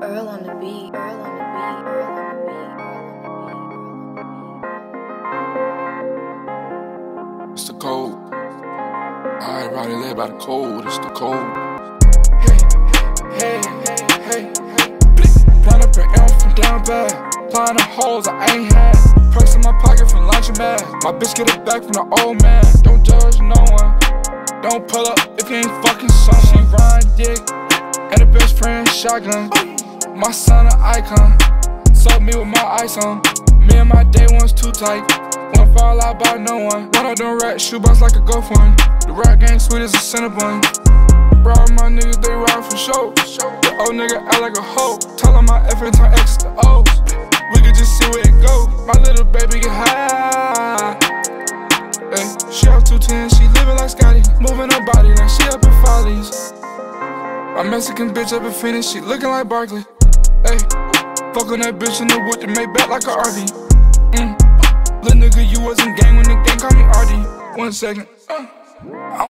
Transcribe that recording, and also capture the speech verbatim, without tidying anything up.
Earl on the beat, Earl on the beat, Earl on the beat, Earl on the beat. It's the code. I ride it led by the code. It's the code. Hey, hey, hey, hey, hey. Blind up an M from down bad. Flying the holes I ain't had. Purse in my pocket from lunch mad. My bitch get it back from the old man. Don't judge no one. Don't pull up if you ain't fucking someone. She ride dick and her best friend shotgun. My son an icon. Suck me with my ice on. Me and my day one's too tight. Wanna fall out by no one. One of them rat shoebox like a ghost one. The rap game sweet as a Cinnabon. Bro, my niggas they ride for show. The old nigga act like a hoe. Tell him my F and turn X to O's. We could just see where it go. My little baby get high. Hey, she off two ten, she living like Scotty. Moving her body like she up in Follies. My Mexican bitch up in Phoenix, she looking like Barkley. Hey, fuck on that bitch in the wood to make back like a R V. Mm. Little nigga, you wasn't gang when the gang called me R D. One second. Uh.